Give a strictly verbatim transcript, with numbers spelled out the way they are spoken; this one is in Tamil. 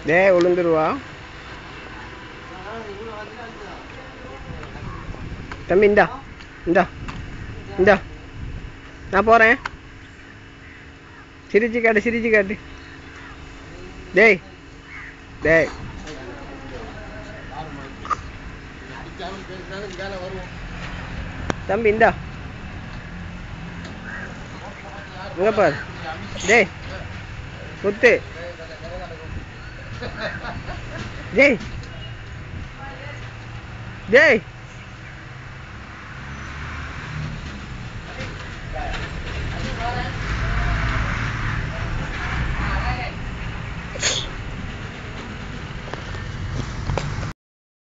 டேய் விழுந்துருவா. தம்பி இந்தா இந்தா இந்தா நான் போகிறேன். சிரிச்சு காட்டு சிரிச்சு காட்டு. டேய் டேய் தம்பி இந்தா இங்க பாரு. டேய் முத்து. டேய் டேய்